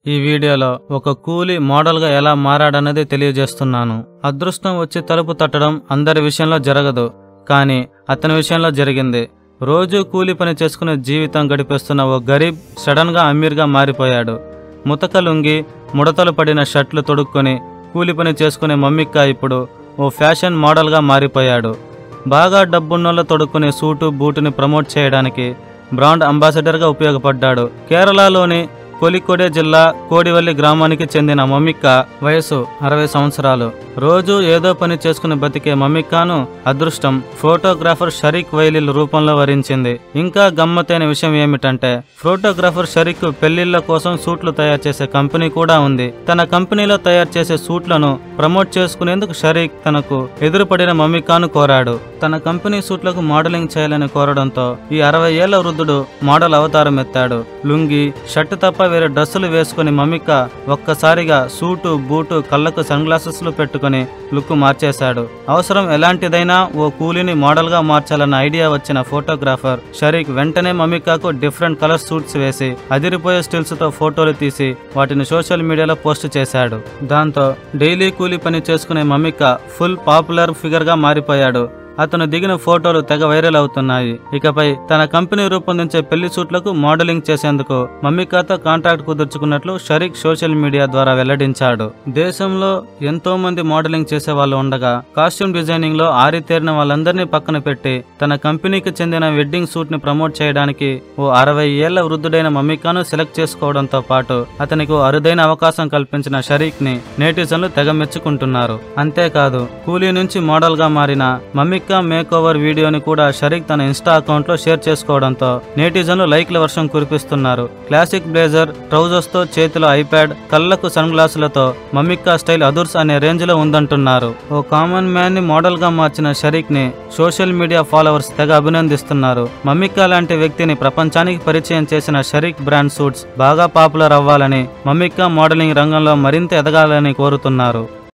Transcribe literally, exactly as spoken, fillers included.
ఈ వీడియోలో ఒక కూలీ మోడల్గా ఎలా మారాడన్నది తెలియజేస్తున్నాను. అదృష్టం వచ్చి తలుపు తట్టడం అందరి విషయంలో జరగదు, కానీ అతని విషయంలో జరిగింది. రోజూ కూలీ పని చేసుకునే జీవితం గడిపేస్తున్న ఓ గరీబ్ సడన్గా అమీర్గా మారిపోయాడు. ముతక లుంగి, ముడతలు పడిన షర్ట్లు తొడుక్కొని కూలీ పని చేసుకునే మమ్మిక్క ఇప్పుడు ఓ ఫ్యాషన్ మోడల్గా మారిపోయాడు. బాగా డబ్బున్నోళ్ళ తొడుక్కునే సూటు బూటుని ప్రమోట్ చేయడానికి బ్రాండ్ అంబాసిడర్గా ఉపయోగపడ్డాడు. కేరళలోని కోలికోడే జిల్లా కోడివల్లి గ్రామానికి చెందిన మమ్మిక్క వయసు అరవై సంవత్సరాలు. రోజు ఏదో పని చేసుకుని బతికే మమ్మిక్కను అదృష్టం ఫోటోగ్రాఫర్ షరీక్ వైలిల్ రూపంలో వరించింది. ఇంకా గమ్మత్తైన విషయం ఏమిటంటే ఫోటోగ్రాఫర్ షరీక్ పెళ్లిళ్ల కోసం సూట్లు తయారు చేసే కంపెనీ కూడా ఉంది. తన కంపెనీలో తయారు చేసే సూట్లను ప్రమోట్ చేసుకునేందుకు షరీక్ తనకు ఎదురుపడిన మమ్మిక్కను కోరాడు. తన కంపెనీ సూట్లకు మోడలింగ్ చేయాలని కోరడంతో ఈ అరవై ఏళ్ల వృద్ధుడు మోడల్ అవతారం ఎత్తాడు. లుంగి, షర్ట్ తప్ప వేరే డ్రెస్సులు వేసుకుని మమ్మిక్క ఒక్కసారిగా సూటు బూటు కళ్ళకు సన్ గ్లాసెస్లు పెట్టుకుని లుక్ మార్చేశాడు. అవసరం ఎలాంటిదైనా ఓ కూలీని మోడల్ గా మార్చాలన్న ఐడియా వచ్చిన ఫోటోగ్రాఫర్ షరీక్ వెంటనే మమ్మిక్కకు డిఫరెంట్ కలర్ సూట్స్ వేసి అదిరిపోయే స్టిల్స్ తో ఫోటోలు తీసి వాటిని సోషల్ మీడియాలో పోస్ట్ చేశాడు. దాంతో డైలీ కూలీ పని చేసుకునే మమ్మిక్క ఫుల్ పాపులర్ ఫిగర్ గా మారిపోయాడు. అతను దిగిన ఫోటోలు తెగ వైరల్ అవుతున్నాయి. ఇకపై తన కంపెనీ రూపొందించే పెళ్లి సూట్లకు మోడలింగ్ చేసేందుకు మమ్మిక్కతో కాంట్రాక్ట్ కుదుర్చుకున్నట్లు షరీక్ సోషల్ మీడియా ద్వారా వెల్లడించాడు. దేశంలో ఎంతో మంది మోడలింగ్ చేసే వాళ్ళు ఉండగా కాస్ట్యూమ్ డిజైనింగ్ లో ఆరితేరిన వాళ్ళందరినీ పక్కన పెట్టి తన కంపెనీకి చెందిన వెడ్డింగ్ సూట్ ని ప్రమోట్ చేయడానికి ఓ అరవై ఏళ్ల వృద్ధుడైన మమ్మిక్కను సెలెక్ట్ చేసుకోవడంతో పాటు అతనికి ఓ అరుదైన అవకాశం కల్పించిన షరీక్ ని నేటిజన్లు తెగ మెచ్చుకుంటున్నారు. అంతేకాదు కూలీ నుంచి మోడల్ గా మారిన మమ్మిక్క మేక్ ఓవర్ వీడియోని కూడా షరీక్ తన ఇన్స్టా అకౌంట్ లో షేర్ చేసుకోవడంతో నేటిజన్లు లైక్ల వర్షం కురిపిస్తున్నారు. క్లాసిక్ బ్లేజర్, ట్రౌజర్స్ తో చేతిలో ఐప్యాడ్, కళ్లకు సన్ గ్లాసులతో మమ్మిక్క స్టైల్ అదుర్స్ అనే రేంజ్ లో ఉందంటున్నారు. ఓ కామన్ మ్యాన్ ని మోడల్ గా మార్చిన షరీక్ ని సోషల్ మీడియా ఫాలోవర్స్ తెగ అభినందిస్తున్నారు. మమ్మిక్క లాంటి వ్యక్తిని ప్రపంచానికి పరిచయం చేసిన షరీక్ బ్రాండ్ సూట్స్ బాగా పాపులర్ అవ్వాలని, మమ్మిక్క మోడలింగ్ రంగంలో మరింత ఎదగాలని కోరుతున్నారు.